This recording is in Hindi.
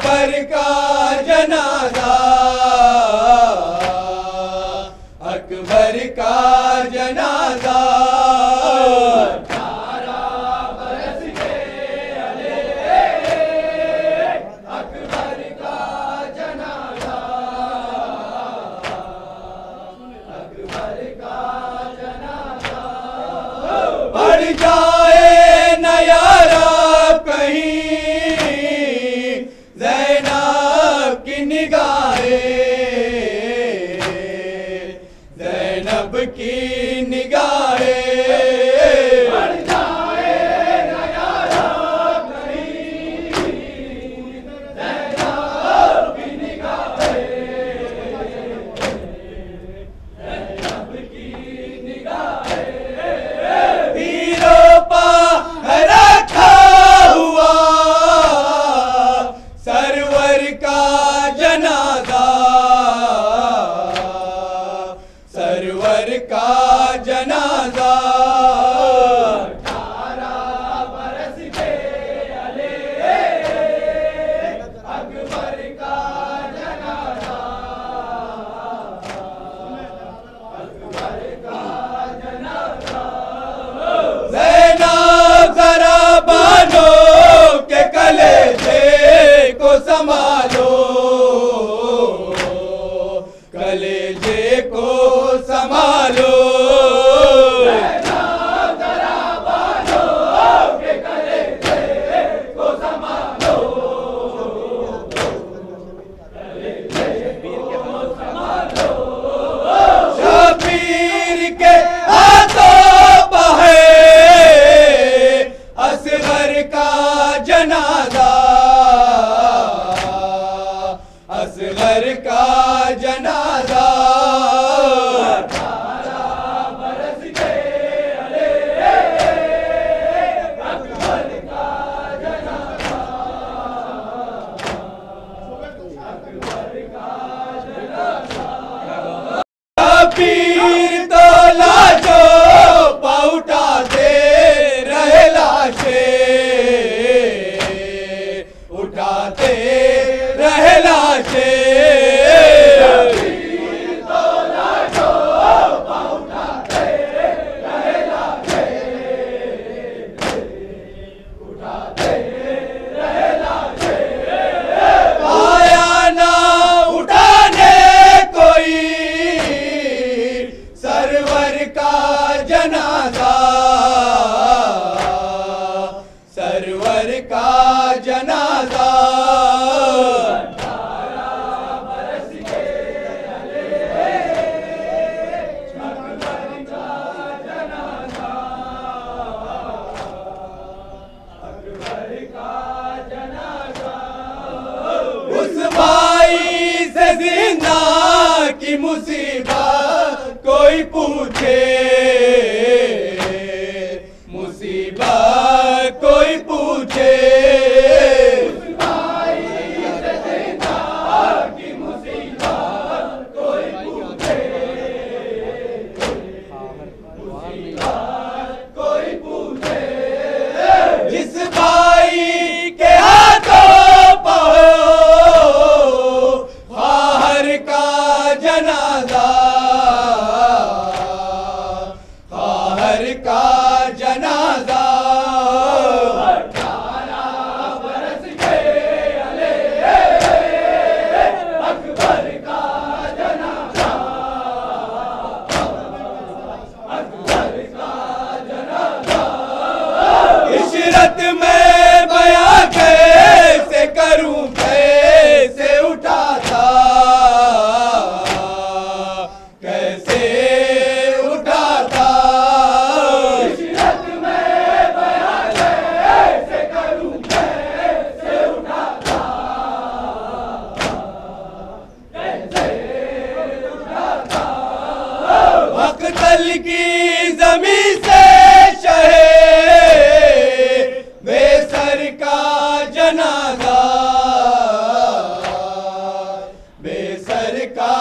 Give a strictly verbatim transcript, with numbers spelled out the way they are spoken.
अकबर का जनाजा, अकबर का जनाजा, अठारह बरस के अले अकबर का जनाजा, अकबर का जनाजा। बढ़ जाए न यारा कहीं ज़ैनब की निगाहें, ज़ैनब की निगाहें। बढ़ जाए न यारा कहीं ज़ैनब की निगाहें, ज़ैनब की निगाहें। हीरो पा रखा हुआ सरवर का जनाजा, सरवर का जनाजा। अठारह बरस के अले अकबर का जनाजा, अकबर का जनाजा। ज़ैनब ज़रा बानो के कलेजे को संभालो, कलेजे को संभालो। ज़ैनब ज़रा बानो के कलेजे को संभालो, कलेजे को संभालो। शबीर के हाथों बहे असगर का जनाजा, असगर का जनाजा। अठारह बरस के अले अकबर का जनाजा, अकबर का जनाजा। शबीर तो लाशों पर उठाते रहे लाशें, उठाते रहे लाशें। शबीर तो लाशों पर उठाते रहे लाशें, उठाते रहे लाशें। आया ना उठाने कोई सरवर का जनाजा, सरवर का जनाजा। अठारह बरस के अले अकबर का जनाजा, अकबर का जनाजा। उस भाई से जिंदा की मुसीबत कोई पूछे, मुसीबत कोई पूछे। उस भाई से जिंदा की मुसीबत कोई पूछे, मुसीबत कोई पूछे। जिस भाई के हाथों पहो बाहर का जनाजा, बाहर का जनाजा। अठारह बरस के अले अकबर का जनाजा, अकबर का जनाजा। इशरत में बयां कैसे करूं, कैसे उठाता, कैसे उठाता। इशरत में बयां कैसे करूं, कैसे उठाता, कैसे उठाता। मक्तल की ज़मीं से शहे बेसर का जनाजा, बेसर का